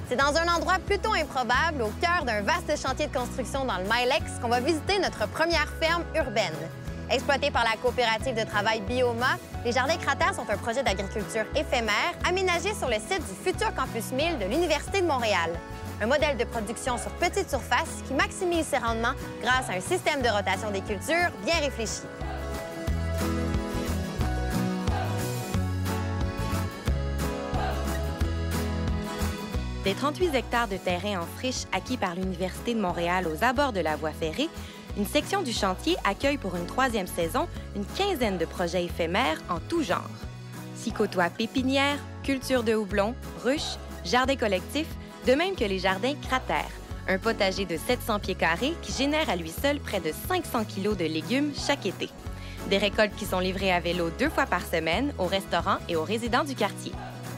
C'est dans un endroit plutôt improbable, au cœur d'un vaste chantier de construction dans le Milex, qu'on va visiter notre première ferme urbaine. Exploitée par la coopérative de travail Bioma, les Jardins Cratère sont un projet d'agriculture éphémère aménagé sur le site du futur campus 1000 de l'Université de Montréal. Un modèle de production sur petite surface qui maximise ses rendements grâce à un système de rotation des cultures bien réfléchi. Des 38 hectares de terrain en friche acquis par l'Université de Montréal aux abords de la voie ferrée, une section du chantier accueille pour une 3e saison une quinzaine de projets éphémères en tout genre. S'y côtoient pépinières, cultures de houblon, ruches, jardins collectifs, de même que les Jardins Cratère, un potager de 700 pieds carrés qui génère à lui seul près de 500 kilos de légumes chaque été. Des récoltes qui sont livrées à vélo 2 fois par semaine aux restaurants et aux résidents du quartier.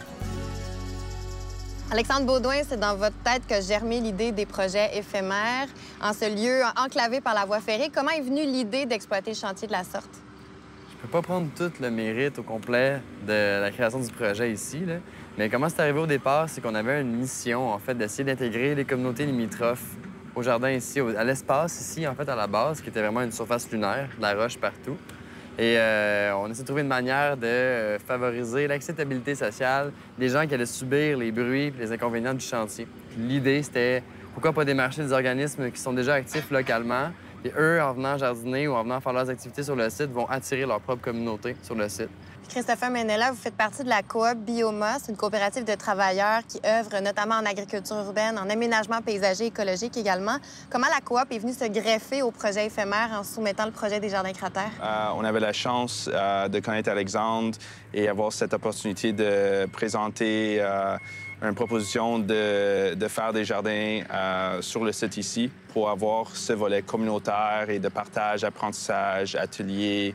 Alexandre Baudouin, c'est dans votre tête que germait l'idée des projets éphémères en ce lieu enclavé par la voie ferrée. Comment est venue l'idée d'exploiter le chantier de la sorte? Je peux pas prendre tout le mérite au complet de la création du projet ici, là. Mais comment c'est arrivé au départ, c'est qu'on avait une mission, en fait, d'essayer d'intégrer les communautés limitrophes au jardin ici, à l'espace ici, en fait, à la base, qui était vraiment une surface lunaire, de la roche partout. Et on essaie de trouver une manière de favoriser l'acceptabilité sociale des gens qui allaient subir les bruits et les inconvénients du chantier. L'idée, c'était pourquoi pas démarcher des organismes qui sont déjà actifs localement et eux, en venant jardiner ou en venant faire leurs activités sur le site, vont attirer leur propre communauté sur le site. Christopher Menella, vous faites partie de la coop Bioma. C'est une coopérative de travailleurs qui œuvre notamment en agriculture urbaine, en aménagement paysager écologique également. Comment la coop est venue se greffer au projet éphémère en soumettant le projet des Jardins Cratère? On avait la chance de connaître Alexandre et avoir cette opportunité de présenter une proposition de faire des jardins sur le site ici pour avoir ce volet communautaire et de partage, apprentissage, atelier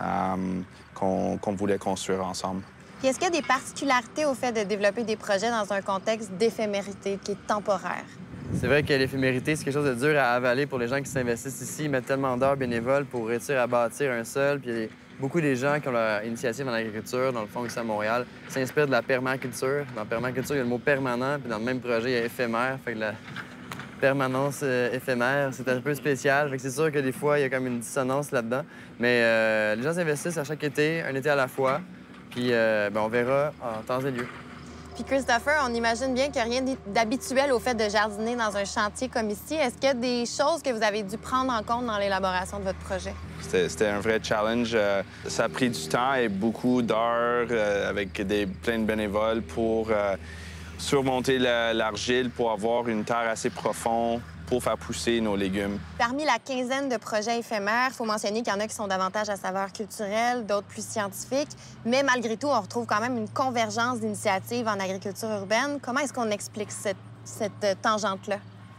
qu'on voulait construire ensemble. Puis est-ce qu'il y a des particularités au fait de développer des projets dans un contexte d'éphémérité qui est temporaire? C'est vrai que l'éphémérité, c'est quelque chose de dur à avaler pour les gens qui s'investissent ici. Ils mettent tellement d'heures bénévoles pour réussir à bâtir un sol. Puis beaucoup des gens qui ont leur initiative en agriculture, dans le fond, ici à Montréal, s'inspirent de la permaculture. Dans la permaculture, il y a le mot permanent, puis dans le même projet, il y a éphémère. Fait que la permanence éphémère, c'est un peu spécial. Fait que c'est sûr que des fois, il y a comme une dissonance là-dedans. Mais les gens s'investissent à chaque été, un été à la fois. Puis on verra en temps et lieu. Puis Christopher, on imagine bien qu'il n'y a rien d'habituel au fait de jardiner dans un chantier comme ici. Est-ce qu'il y a des choses que vous avez dû prendre en compte dans l'élaboration de votre projet? C'était un vrai challenge. Ça a pris du temps et beaucoup d'heures avec plein de bénévoles pour surmonter l'argile, pour avoir une terre assez profonde pour faire pousser nos légumes. Parmi la quinzaine de projets éphémères, il faut mentionner qu'il y en a qui sont davantage à saveur culturelle, d'autres plus scientifiques. Mais malgré tout, on retrouve quand même une convergence d'initiatives en agriculture urbaine. Comment est-ce qu'on explique cette tangente-là?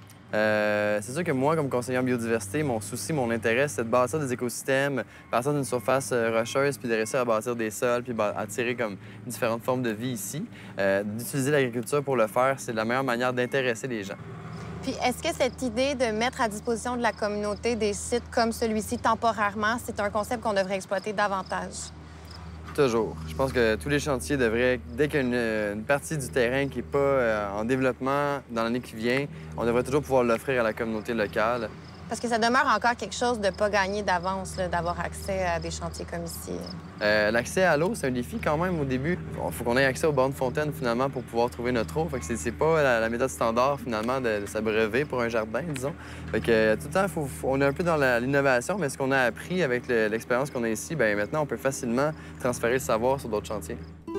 C'est sûr que moi, comme conseiller en biodiversité, mon souci, mon intérêt, c'est de bâtir des écosystèmes, partir d'une surface rocheuse, puis de réussir à bâtir des sols, puis attirer comme différentes formes de vie ici. D'utiliser l'agriculture pour le faire, c'est la meilleure manière d'intéresser les gens. Puis est-ce que cette idée de mettre à disposition de la communauté des sites comme celui-ci temporairement, c'est un concept qu'on devrait exploiter davantage? Toujours. Je pense que tous les chantiers devraient, dès qu'il y a une partie du terrain qui n'est pas en développement dans l'année qui vient, on devrait toujours pouvoir l'offrir à la communauté locale. Parce que ça demeure encore quelque chose de pas gagné d'avance, d'avoir accès à des chantiers comme ici. L'accès à l'eau, c'est un défi quand même au début. Il faut qu'on ait accès aux bornes fontaines, finalement, pour pouvoir trouver notre eau. Fait que c'est pas la méthode standard, finalement, de s'abreuver pour un jardin, disons. Fait que tout le temps, on est un peu dans l'innovation, mais ce qu'on a appris avec l'expérience qu'on a ici, bien maintenant, on peut facilement transférer le savoir sur d'autres chantiers.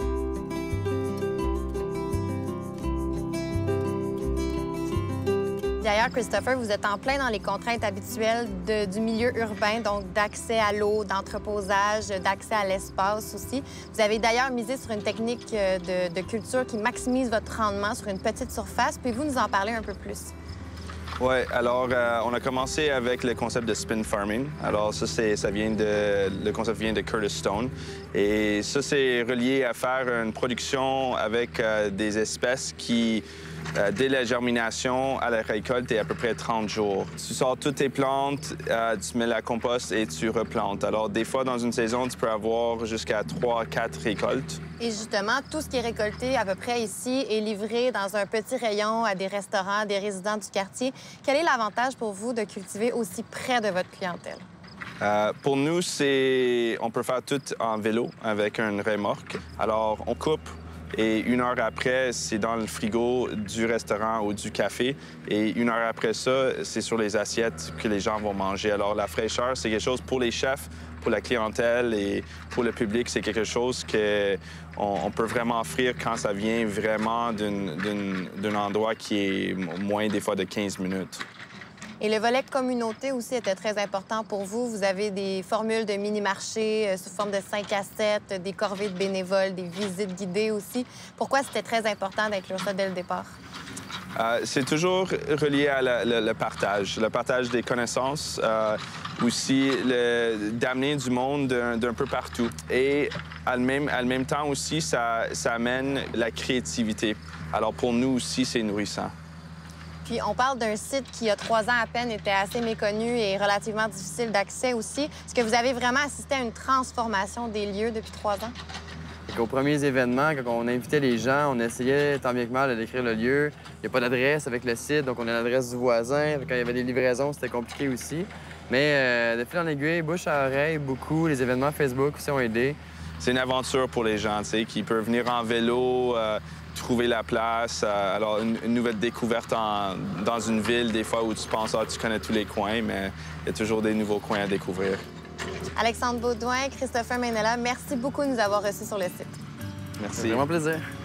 D'ailleurs, Christopher, vous êtes en plein dans les contraintes habituelles du milieu urbain, donc d'accès à l'eau, d'entreposage, d'accès à l'espace aussi. Vous avez d'ailleurs misé sur une technique de culture qui maximise votre rendement sur une petite surface. Pouvez-vous nous en parler un peu plus? Oui, alors on a commencé avec le concept de spin farming. Alors le concept vient de Curtis Stone. Et ça, c'est relié à faire une production avec des espèces qui Dès la germination à la récolte, est à peu près 30 jours. Tu sors toutes tes plantes, tu mets la compost et tu replantes. Alors, des fois, dans une saison, tu peux avoir jusqu'à 3-4 récoltes. Et justement, tout ce qui est récolté à peu près ici est livré dans un petit rayon à des restaurants, des résidents du quartier. Quel est l'avantage pour vous de cultiver aussi près de votre clientèle? Pour nous, on peut faire tout en vélo avec une remorque. Alors, on coupe. Et 1 heure après, c'est dans le frigo du restaurant ou du café. Et 1 heure après ça, c'est sur les assiettes que les gens vont manger. Alors, la fraîcheur, c'est quelque chose pour les chefs, pour la clientèle et pour le public. C'est quelque chose qu'on peut vraiment offrir quand ça vient vraiment d'un endroit qui est moins des fois de 15 minutes. Et le volet communauté aussi était très important pour vous. Vous avez des formules de mini-marché sous forme de 5 à 7, des corvées de bénévoles, des visites guidées aussi. Pourquoi c'était très important d'inclure ça dès le départ? C'est toujours relié à le partage des connaissances, aussi d'amener du monde d'un peu partout. Et en même temps aussi, ça amène la créativité. Alors pour nous aussi, c'est nourrissant. Puis on parle d'un site qui, il y a 3 ans à peine, était assez méconnu et relativement difficile d'accès aussi. Est-ce que vous avez vraiment assisté à une transformation des lieux depuis 3 ans? Aux premiers événements, quand on invitait les gens, on essayait tant bien que mal de décrire le lieu. Il n'y a pas d'adresse avec le site, donc on a l'adresse du voisin. Quand il y avait des livraisons, c'était compliqué aussi. Mais de fil en aiguille, bouche à oreille, beaucoup. Les événements Facebook aussi ont aidé. C'est une aventure pour les gens, tu sais, qui peuvent venir en vélo, trouver la place. Alors, une nouvelle découverte dans une ville, des fois où tu penses que tu connais tous les coins, mais il y a toujours des nouveaux coins à découvrir. Alexandre Baudouin, Christopher Mainella, merci beaucoup de nous avoir reçus sur le site. Merci. C'est vraiment plaisir.